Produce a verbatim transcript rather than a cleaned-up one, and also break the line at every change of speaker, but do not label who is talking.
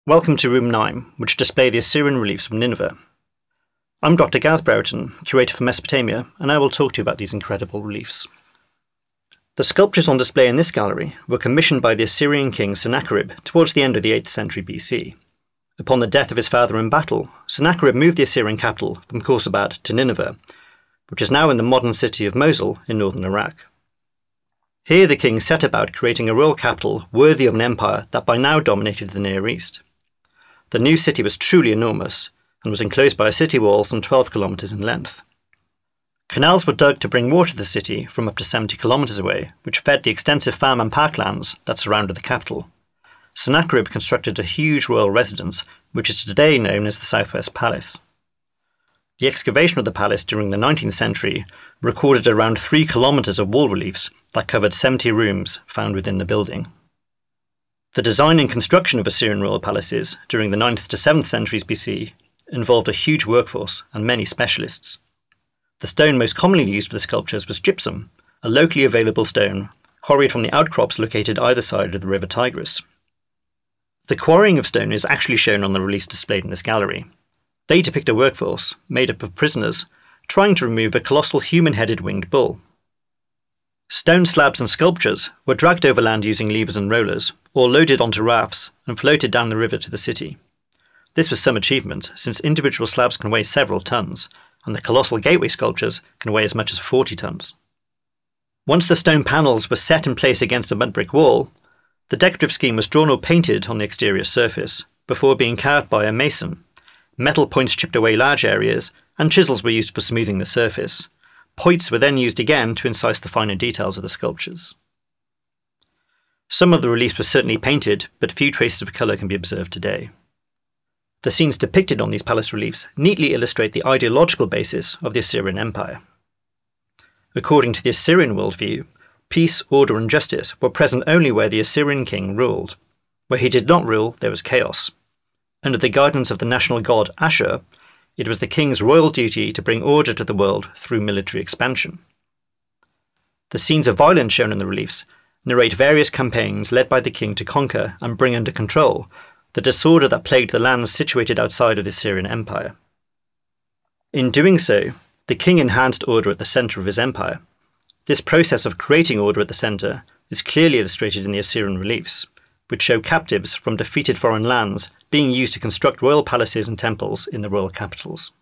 Welcome to Room nine, which display the Assyrian reliefs from Nineveh. I'm Doctor Gareth Brereton, curator for Mesopotamia, and I will talk to you about these incredible reliefs. The sculptures on display in this gallery were commissioned by the Assyrian king Sennacherib towards the end of the eighth century B C. Upon the death of his father in battle, Sennacherib moved the Assyrian capital from Khorsabad to Nineveh, which is now in the modern city of Mosul in northern Iraq. Here the king set about creating a royal capital worthy of an empire that by now dominated the Near East. The new city was truly enormous and was enclosed by a city wall some twelve kilometres in length. Canals were dug to bring water to the city from up to seventy kilometres away, which fed the extensive farm and parklands that surrounded the capital. Sennacherib constructed a huge royal residence, which is today known as the Southwest Palace. The excavation of the palace during the nineteenth century recorded around three kilometres of wall reliefs that covered seventy rooms found within the building. The design and construction of Assyrian royal palaces during the ninth to seventh centuries B C involved a huge workforce and many specialists. The stone most commonly used for the sculptures was gypsum, a locally available stone quarried from the outcrops located either side of the river Tigris. The quarrying of stone is actually shown on the reliefs displayed in this gallery. They depict a workforce, made up of prisoners, trying to remove a colossal human-headed winged bull. Stone slabs and sculptures were dragged overland using levers and rollers, or loaded onto rafts and floated down the river to the city. This was some achievement, since individual slabs can weigh several tons, and the colossal gateway sculptures can weigh as much as forty tons. Once the stone panels were set in place against a mud brick wall, the decorative scheme was drawn or painted on the exterior surface, before being carved by a mason. Metal points chipped away large areas, and chisels were used for smoothing the surface. Points were then used again to incise the finer details of the sculptures. Some of the reliefs were certainly painted, but few traces of colour can be observed today. The scenes depicted on these palace reliefs neatly illustrate the ideological basis of the Assyrian Empire. According to the Assyrian worldview, peace, order and justice were present only where the Assyrian king ruled. Where he did not rule, there was chaos. Under the guidance of the national god Ashur, it was the king's royal duty to bring order to the world through military expansion. The scenes of violence shown in the reliefs narrate various campaigns led by the king to conquer and bring under control the disorder that plagued the lands situated outside of the Assyrian Empire. In doing so, the king enhanced order at the centre of his empire. This process of creating order at the centre is clearly illustrated in the Assyrian reliefs, which show captives from defeated foreign lands being used to construct royal palaces and temples in the royal capitals.